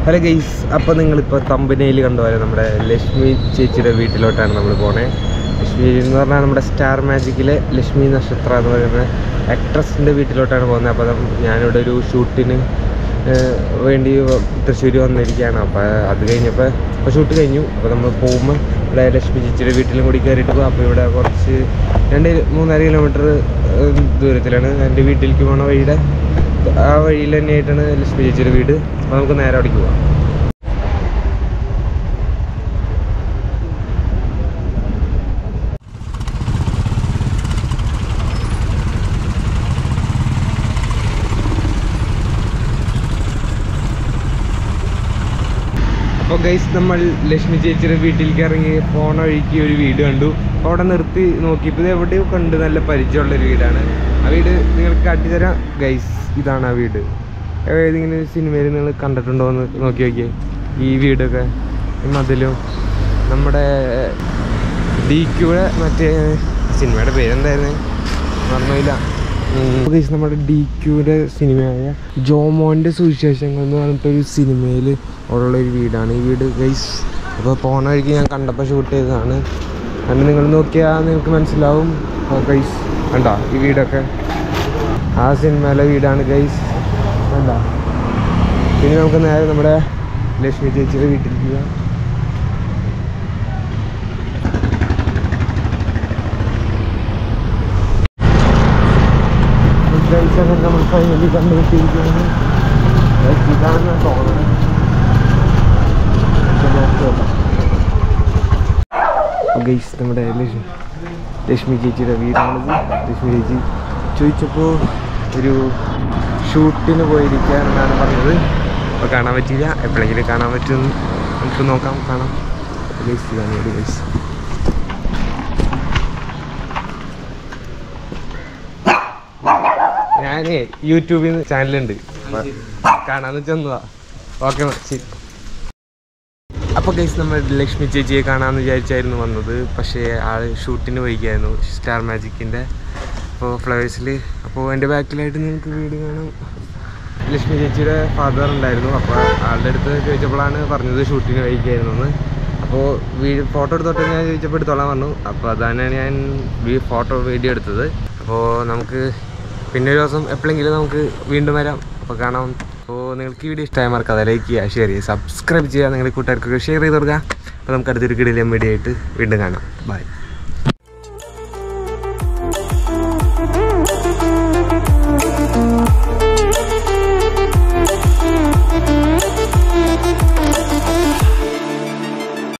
Hello guys, അപ്പോൾ നിങ്ങളിപ്പോൾ തമ്പനയിൽ കണ്ടുപോലെ നമ്മുടെ ലക്ഷ്മി ചേച്ചിയുടെ വീട്ടിലോട്ടാണ് നമ്മൾ പോണേ. ലക്ഷ്മി എന്ന് പറഞ്ഞാൽ നമ്മുടെ സ്റ്റാർ മാജിക്കിലെ ലക്ഷ്മി നക്ഷത്ര എന്ന് പറയുന്ന ആക്ട്രസിൻ്റെ വീട്ടിലോട്ടാണ് പോകുന്നത്. അപ്പോൾ ഞാനിവിടെ ഒരു ഷൂട്ടിന് വേണ്ടി തൃശ്ശൂർ വന്നിരിക്കുകയാണ്. അപ്പോൾ അത് കഴിഞ്ഞപ്പോൾ ഷൂട്ട് കഴിഞ്ഞു. അപ്പോൾ നമ്മൾ പോകുമ്പോൾ ഇവിടെ ലക്ഷ്മി ചേച്ചിയുടെ വീട്ടിലും കൂടി കയറിയിട്ട് പോകും. അപ്പോൾ ഇവിടെ കുറച്ച് 2-3.5 കിലോമീറ്റർ ദൂരത്തിലാണ് എൻ്റെ വീട്ടിലേക്ക് പോകുന്ന വഴിയുടെ ആ വഴിയിൽ തന്നെയായിട്ടാണ് ലക്ഷ്മി ചേച്ചിയുടെ വീട്. അപ്പോൾ നമുക്ക് നേരെ അവിടേക്ക് പോകാം. അപ്പോൾ ഗൈസ്, നമ്മൾ ലക്ഷ്മി ചേച്ചിയുടെ വീട്ടിലേക്ക് ഇറങ്ങി പോണ വഴിക്ക് ഒരു വീട് കണ്ടു. അപ്പോൾ അവിടെ നിർത്തി നോക്കിയപ്പോൾ ഇത് എവിടെയോ കണ്ട് നല്ല പരിചയമുള്ളൊരു വീടാണ്. ആ വീട് നിങ്ങൾക്ക് കാട്ടിത്തരാം ഗൈസ്. ഇതാണ് ആ വീട്. ഏതെങ്കിലും സിനിമയിൽ നിങ്ങൾ കണ്ടിട്ടുണ്ടോ എന്ന് നോക്കി നോക്കിയേ. ഈ വീടൊക്കെ ഈ മതിലും നമ്മുടെ DQയുടെ മറ്റേ സിനിമയുടെ പേരെന്തായിരുന്നു മറന്നില്ല. ഗൈസ്, നമ്മുടെ DQയുടെ സിനിമയായ ജോമോൻ്റെ സുവിശേഷങ്ങൾ എന്ന് പറഞ്ഞിട്ടൊരു സിനിമയിൽ ഉള്ളൊരു വീടാണ് ഈ വീട് ഗൈസ്. അപ്പോൾ പോണ വഴിക്ക് ഞാൻ കണ്ടപ്പോൾ ഷൂട്ട് ചെയ്തതാണ്. അങ്ങനെ നിങ്ങൾ നോക്കിയാൽ നിങ്ങൾക്ക് മനസ്സിലാവും ഗൈസ്. കണ്ടോ ഈ വീടൊക്കെ ആ സിനിമയിലെ വീടാണ് ഗൈസ്. കണ്ടോ? പിന്നെ നമുക്ക് നേരെ നമ്മുടെ ലക്ഷ്മി ചേച്ചിയുടെ വീട്ടിലേക്ക് പോകാം. നമ്മൾ ഫൈനലി കണ്ടുപിടിച്ചിരിക്കുകയാണ്. ഇതാണ് തോന്നുന്നത്. ഗൈസ്, നമ്മുടെ ലക്ഷ്മി ചേച്ചിയുടെ വീടാണിത്. ലക്ഷ്മി ചേച്ചി ചോദിച്ചപ്പോൾ ഒരു ഷൂട്ടിന് പോയിരിക്കുകയാണെന്നാണ് പറഞ്ഞത്. അപ്പോൾ കാണാൻ പറ്റിയില്ല. എപ്പോഴെങ്കിലും കാണാൻ പറ്റുമെന്ന് നമുക്ക് നോക്കാം, കാണാം. ഗൈസ്, ഇതാണ് വീട് ഗൈസ്. ഞാൻ യൂട്യൂബിൽ നിന്ന് ചാനലുണ്ട്, കാണാമെന്ന് ചെന്നതാ. ഓക്കെ, ശരി. അപ്പോൾ ഗൈസ്, നമ്മൾ ലക്ഷ്മി ചേച്ചിയെ കാണാമെന്ന് വിചാരിച്ചായിരുന്നു വന്നത്. പക്ഷേ ആൾ ഷൂട്ടിന് പോയിരിക്കുകയായിരുന്നു സ്റ്റാർ മാജിക്കിൻ്റെ. അപ്പോൾ ഫ്ലവേഴ്സിൽ. അപ്പോൾ എൻ്റെ ബാക്കിലായിട്ട് നിങ്ങൾക്ക് വീട് കാണാം. ലക്ഷ്മി ചേച്ചിയുടെ ഫാദർ ഉണ്ടായിരുന്നു. അപ്പോൾ ആളുടെ അടുത്ത് ചോദിച്ചപ്പോഴാണ് പറഞ്ഞത് ഷൂട്ടിന് പോയിരിക്കുകയായിരുന്നു എന്ന്. അപ്പോൾ ഫോട്ടോ എടുത്തോട്ടെ ഞാൻ ചോദിച്ചപ്പോൾ എടുത്തോളാൻ പറഞ്ഞു. അപ്പോൾ അതാണ് ഞാൻ വീഡിയോ എടുത്തത്. അപ്പോൾ നമുക്ക് പിന്നെ ഒരു ദിവസം എപ്പോഴെങ്കിലും നമുക്ക് വീണ്ടും വരാം. അപ്പോൾ കാണാം. അപ്പോൾ നിങ്ങൾക്ക് ഈ വീഡിയോ ഇഷ്ടമായി മറക്കാതെ ലൈക്ക് ചെയ്യുക, ഷെയർ ചെയ്യുക, സബ്സ്ക്രൈബ് ചെയ്യുക. നിങ്ങളുടെ കൂട്ടുകാർക്കൊക്കെ ഷെയർ ചെയ്ത് കൊടുക്കുക. അപ്പോൾ നമുക്ക് അടുത്തൊരു കിടിലൻ വീഡിയോ ആയിട്ട് വീണ്ടും കാണാം. ബൈ.